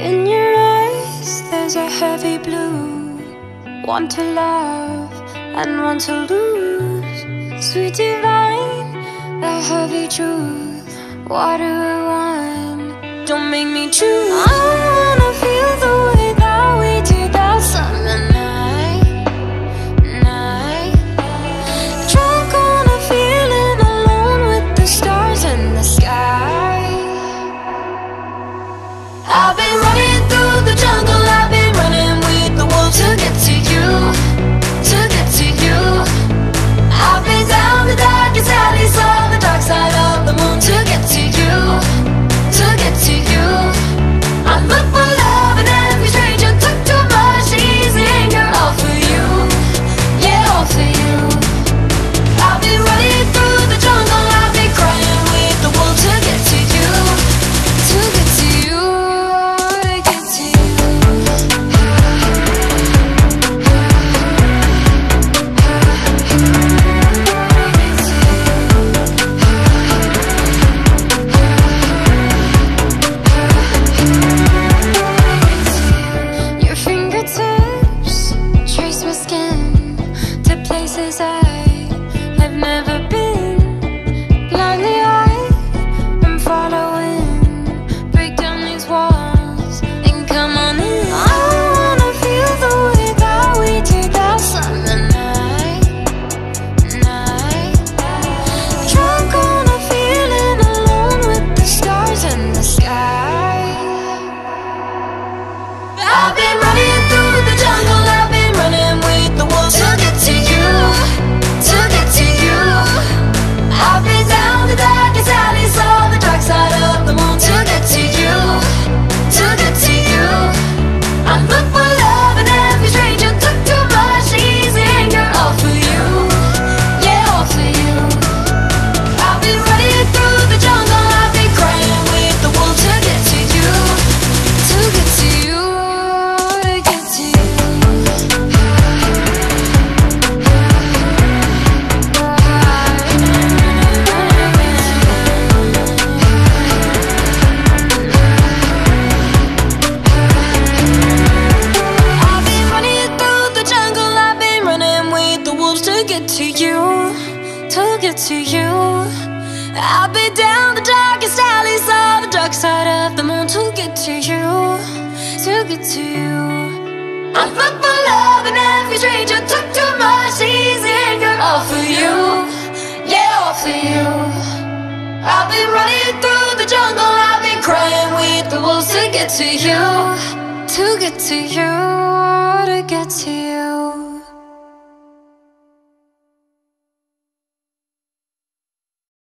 In your eyes there's a heavy blue, one to love and one to lose. Sweet divine, the heavy truth, water or wine, don't make me choose. I wanna feel the way that we did that summer night. Drunk on a feeling, alone with the stars in the sky. I've been running through the jungle, I've been running with the wolves to get to you, to get to you. I've been down the darkest alley, saw the dark side of the moon to get to you, to get to you. I look for love in every stranger, took too much easy anger, all for you, yeah, all for you. I've been running through the jungle, I've been crying with the wolves to get to you, to get to you. I've never been. Blindly I'm following. Break down these walls and come on in. I wanna feel the way that we did that summer night. Drunk on a feeling, alone with the stars in the sky. I've been running through the jungle, I've been running with the wolves to get to you, to get to you. I've been down the darkest alley, saw the dark side of the moon to get to you, to get to you. I look for love in every stranger, took too much easy anger, all for you, yeah, all for you. I've been running through the jungle, I've been crying with the wolves to get to you, to get to you, to get to you. To get to you, to get to you. I've been down the darkest alley, saw the dark side of the moon to get to you, to get to you. I look for love in every stranger, took too much easy anger, all for you, yeah, all for you. I've been running through the jungle, I've been crying with the wolves to get to you, to get to you, to get to you.